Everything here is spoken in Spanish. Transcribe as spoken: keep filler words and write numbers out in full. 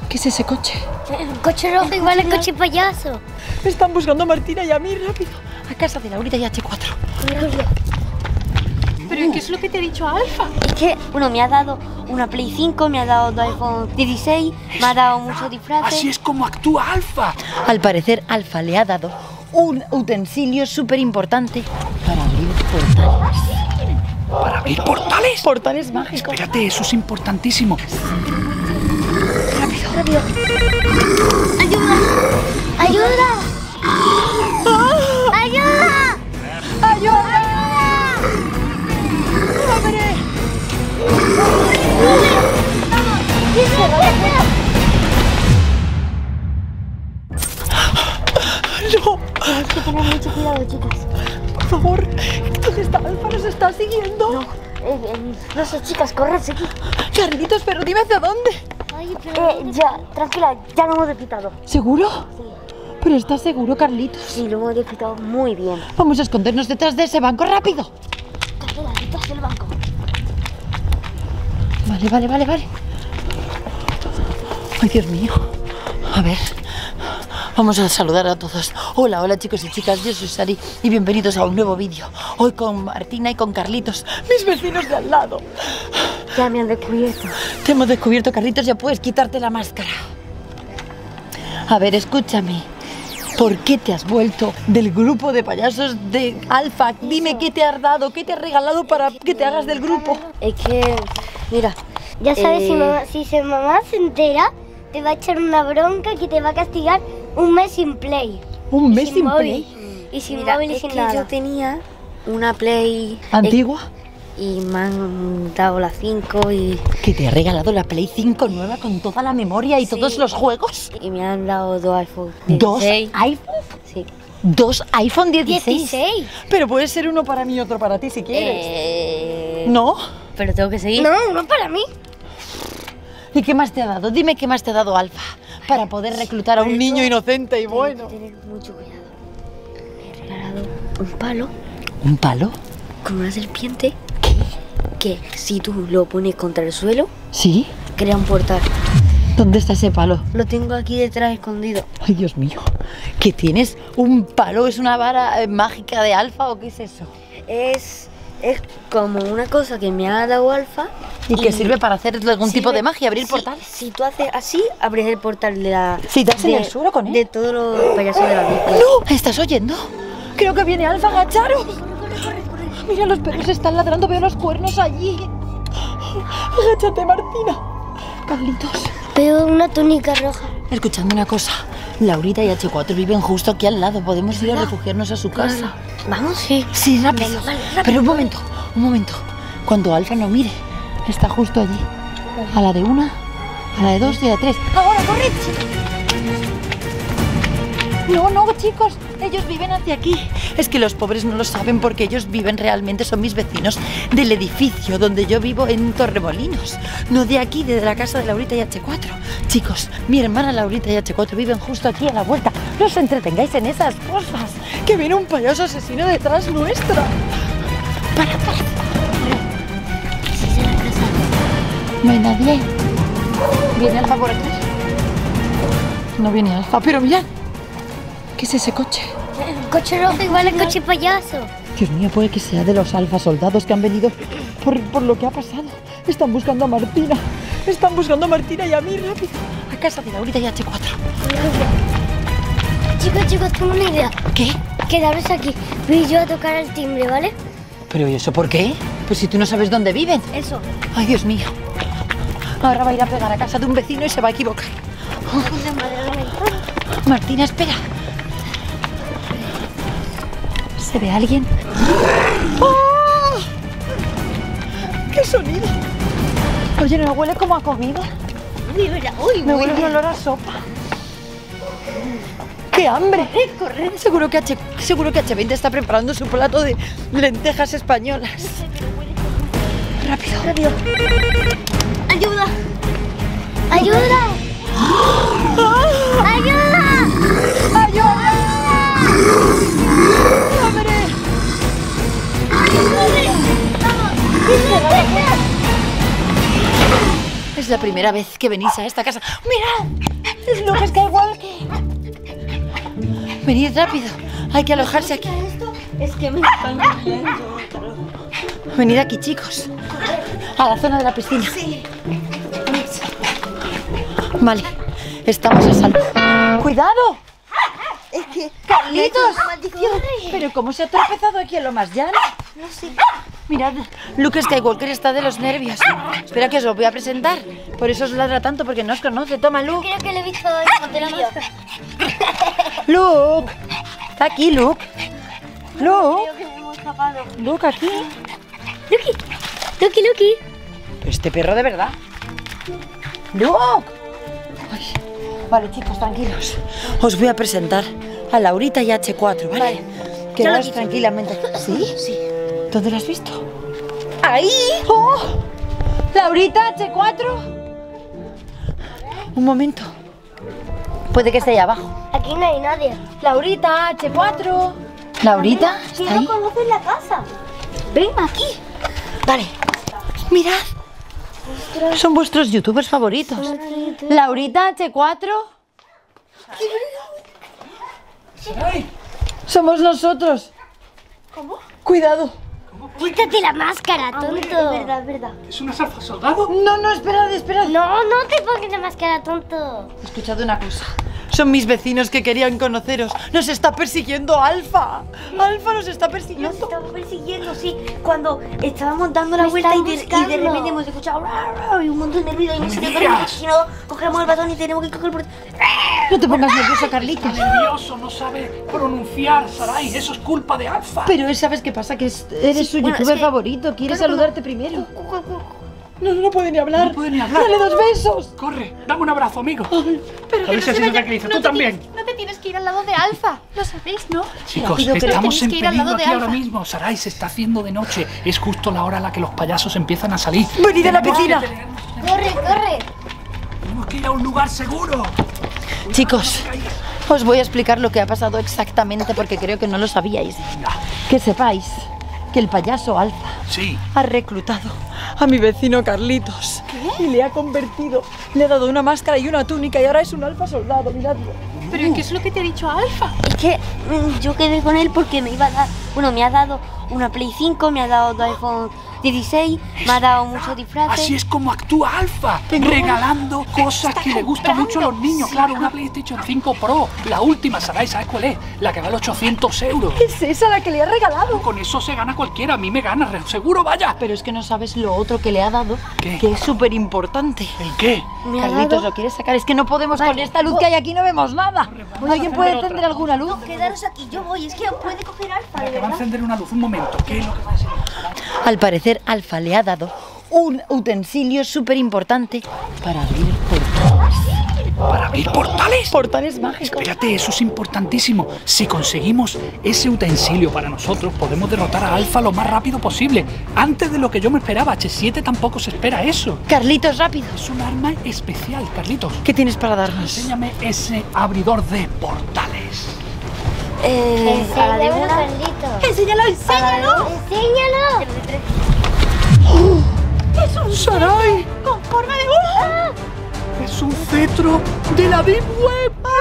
¿Qué es ese coche? El coche rojo, igual el coche payaso. Están buscando a Martina y a mí, rápido. A casa de Laurita y H cuatro. ¿Pero qué es lo que te he dicho, Alfa? Es que, bueno, me ha dado una Play cinco, me ha dado dos iPhone dieciséis, me ha dado muchos disfraces. Así es como actúa Alfa. Al parecer, Alfa le ha dado un utensilio súper importante para abrir portales. ¿Para abrir portales? Portales mágicos. Espérate, eso es importantísimo. Rápido, rápido. ¡Ayuda! ¡Ayuda! ¡Ayuda! ¡Ayuda! ¡Abre! ¡No! Tienes que tener mucho cuidado, chicas. Por favor, ¿dónde está Alfa? ¿Nos está siguiendo? No, eh, eh, no sé, chicas, corred aquí. Carlitos, pero dime hacia dónde. Ay, pero... Eh, ya, tranquila, ya lo hemos despistado. ¿Seguro? Sí. ¿Pero estás seguro, Carlitos? Sí, lo hemos despistado muy bien. Vamos a escondernos detrás de ese banco, rápido. Tranquila, detrás del banco. Vale, vale, vale, vale. Ay, Dios mío. A ver. Vamos a saludar a todos. Hola, hola chicos y chicas, yo soy Sari y bienvenidos a un nuevo vídeo. Hoy con Martina y con Carlitos, mis vecinos de al lado. Ya me han descubierto. Te hemos descubierto, Carlitos, ya puedes quitarte la máscara. A ver, escúchame. ¿Por qué te has vuelto del grupo de payasos de Alfa? Dime qué te has dado, qué te has regalado para que te hagas del grupo. Es que, mira, ya sabes, Eh... si, mamá, si se mamá se entera, te va a echar una bronca que te va a castigar un mes sin Play. ¿Un Y mes sin móvil. Play? Y sin Mira, móvil y es sin que nada. yo tenía una Play ¿Antigua? y me han dado la cinco y, ¿Que te ha regalado la Play cinco nueva con toda la memoria y Sí. todos los juegos? y me han dado dos iPhone ¿Dos dieciséis. iPhone? Sí. ¿Dos iPhone dieciséis? dieciséis. Pero puede ser uno para mí y otro para ti si quieres. Eh, ¿No? Pero tengo que seguir. No, no para mí. ¿Y qué más te ha dado? Dime qué más te ha dado Alfa para poder reclutar a un niño inocente y bueno. Tengo que tener mucho cuidado. Me he regalado un palo ¿Un palo? con una serpiente que si tú lo pones contra el suelo, ¿Sí? crea un portal. ¿Dónde está ese palo? Lo tengo aquí detrás escondido. Ay, Dios mío. ¿Qué tienes? ¿Un palo? ¿Es una vara eh, mágica de Alfa o qué es eso? Es, es como una cosa que me ha dado Alfa. ¿Y que sirve para hacer algún tipo sirve- de magia, abrir sí, portales? Si tú haces así, abres el portal de la... Si das en de- el suelo con él. De todos los payasos de la película. ¡No! ¿Estás oyendo? Creo que viene Alfa, agacharos. Mira, los perros están ladrando, veo los cuernos allí. Agáchate, Martina. Carlitos. Veo una túnica roja. Escuchadme una cosa. Laurita y H cuatro viven justo aquí al lado. Podemos ir a refugiarnos a su casa. Vamos, sí. Sí, rápido. Pero un momento, un momento. Cuando Alfa no mire, está justo allí. A la de una, a la de dos y a la de tres. ¡Ahora, corred! No, no, chicos, ellos viven hacia aquí. Es que los pobres no lo saben porque ellos viven realmente, son mis vecinos del edificio donde yo vivo en Torremolinos. No de aquí, de la casa de Laurita y H cuatro. Chicos, mi hermana Laurita y H cuatro viven justo aquí a la vuelta. No os entretengáis en esas cosas. Que viene un payaso asesino detrás nuestra. Para, para. Esa es la casa. No hay nadie. ¿Viene Alfa por aquí? No viene Alfa, pero mirad. ¿Qué es ese coche? El coche rojo, igual el coche payaso. Dios mío, puede que sea de los alfa soldados que han venido por, por lo que ha pasado. Están buscando a Martina. Están buscando a Martina y a mí, rápido. A casa de Laurita y H cuatro. Chicos, chicos, tengo una idea. ¿Qué? Quedaros aquí. Voy yo a tocar el timbre, ¿vale? ¿Pero y eso por qué? Pues si tú no sabes dónde viven. Eso. Ay, Dios mío. Ahora va a ir a pegar a casa de un vecino y se va a equivocar. Martina, espera. ¿Se ve alguien? ¡Oh! ¡Qué sonido! Oye, ¿no huele como a comida? Uy, Me huele un olor a sopa. ¡Qué hambre! corred. Seguro que, H, seguro que H veinte está preparando su plato de lentejas españolas. Rápido, rápido. ¡Ayuda! ¡Ayuda! ¡Ayuda! ¡Ayuda! ¡Abre! Es la primera vez que venís a esta casa. ¡Mirad! Es Luke Skywalker. Venid rápido. Hay que alojarse aquí. Es que me están viendo. Venid aquí, chicos. A la zona de la piscina. Sí. Vale. Estamos a salvo. ¡Cuidado! Es que... ¡Carlitos! ¿Pero cómo se ha tropezado aquí en lo más llano? No sé. Mirad, Luke Skywalker está de los nervios. Espera que os lo voy a presentar. Por eso os ladra tanto, porque no os conoce. Toma, Luke. Creo que le he visto en el máscara. Luke. Está aquí, Luke. Luke. Creo que me hemos escapado. Luke, aquí. Lucky, Lucky, Lucky. Pero este perro de verdad. Luke. Ay. Vale, chicos, tranquilos. Os voy a presentar a Laurita y H cuatro, ¿vale? Vale. Quedaos tranquilamente. ¿Sí? Sí. ¿Dónde lo has visto? ¡Ahí! ¡Oh! ¡Laurita, H cuatro! Un momento. Puede que esté ahí abajo. Aquí no hay nadie. Laurita, H cuatro. Laurita, ¿Quién ¿está ahí? no conoce la casa? Ven aquí. Vale. Mirad. Son vuestros youtubers favoritos. Laurita, H cuatro. Sarai, Somos nosotros. ¿Cómo? Cuidado. Quítate la máscara, tonto. Es verdad, es verdad. ¿es una alfa soldado? No, no, esperad, esperad. No, no te pongas la máscara, tonto. He escuchado una cosa. Son mis vecinos que querían conoceros. Nos está persiguiendo Alfa. Alfa nos está Nos persiguiendo. estamos persiguiendo, sí. Cuando estábamos dando la Me vuelta y están de, y de buscando. repente hemos escuchado "Ra, ra", y un montón de ruido y no sé qué me hacer, digas. si no cogemos el batón y tenemos que coger por... No te pongas nervioso, Carlitos. Nervioso, no sabe pronunciar, Sarai. Eso es culpa de Alfa. Pero él, ¿sabes qué pasa? Que es- eres su bueno, youtuber es que- favorito. Quiere Claro, saludarte primero. No, no puede ni hablar. No puede ni hablar. Dale dos besos. Corre, dame un abrazo, amigo. Pero A ver si así se tranquiliza. Tú también. No te tienes que ir al lado de Alfa. Lo sabéis, ¿no? Chicos, Rápido, que estamos tenéis en que ir al peligro lado de aquí ahora Alfa. mismo. Sarai, se está haciendo de noche. Es justo la hora en la que los payasos empiezan a salir. Venid a la Tenemos que piscina. tener- Corre, corre. Tenemos que ir a un lugar seguro. Chicos, os voy a explicar lo que ha pasado exactamente porque creo que no lo sabíais. Que sepáis que el payaso Alfa Sí. ha reclutado a mi vecino Carlitos. Y le ha convertido. Le ha dado una máscara y una túnica y ahora es un alfa soldado, miradlo. ¿Pero qué es lo que te ha dicho Alfa? Es que mm, yo quedé con él porque me iba a dar... Bueno, me ha dado una Play cinco, me ha dado dos iPhone dieciséis, me ha dado muchos disfraces. Así es como actúa Alfa, regalando cosas que le gustan mucho a los niños. Claro, una PlayStation cinco Pro, la última, Sarai, ¿sabes cuál es? La que vale ochocientos euros. Es esa la que le ha regalado. Con eso se gana cualquiera, a mí me gana, re- seguro, vaya. Pero es que no sabes lo otro que le ha dado, ¿Qué? que es súper importante. ¿El qué? Me ha Carlitos, dado... ¿lo quieres sacar? Es que no podemos con esta luz que hay aquí, no vemos nada. ¿Alguien puede encender alguna luz? Quedaros aquí, yo voy, es que puede coger Alfa, de Que va a verdad. encender una luz, un momento. ¿Qué es lo que va a hacer? Al parecer, Alfa le ha dado un utensilio súper importante para abrir portales. ¿Para abrir portales? Portales mágicos. Espérate, eso es importantísimo. Si conseguimos ese utensilio para nosotros, podemos derrotar a Alfa lo más rápido posible. Antes de lo que yo me esperaba. H siete tampoco se espera eso. Carlitos, rápido. Es un arma especial, Carlitos. ¿Qué tienes para darnos? Enséñame ese abridor de portales. Eh, a la de Enséñamelo, una... Carlitos. Enséñalo, enséñalo. Enséñalo. Es un ¡Sarai! con forma de... ¡Uh! ¡Es un cetro de la Deep Web!